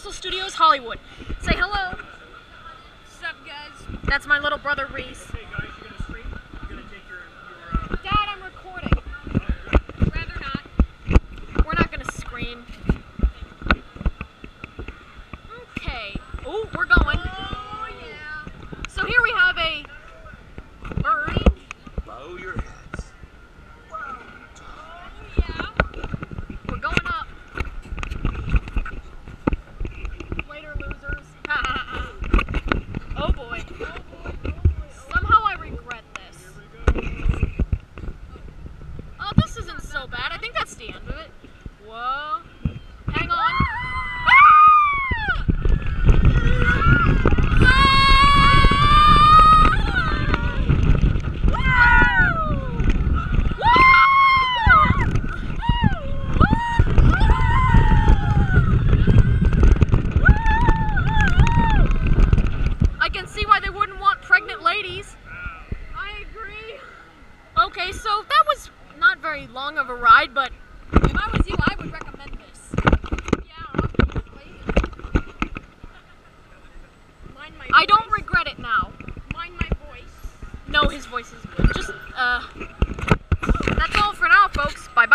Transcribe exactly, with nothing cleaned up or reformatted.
Universal Studios Hollywood. Say hello. What's up, guys? That's my little brother Reese. Hey guys, you gonna stream? You gonna take your, your uh... Dad, I'm recording. Rather not. We're not gonna scream. Okay. Oh, we're going. Oh, yeah. So here we have a bird. Bow your heads. Oh, yeah. We're going up. Later, losers. Oh boy. Oh, boy. Oh, boy. Somehow I regret this. Oh, this isn't so bad. I think that's the end of it. Whoa. Hang on. I can see why they wouldn't want pregnant ladies. I agree. Okay, so that was not very long of a ride, but If I was you, I would recommend this. Yeah, obviously. Mind my I don't voice. regret it now. Mind my voice. No, his voice is good. Just, uh...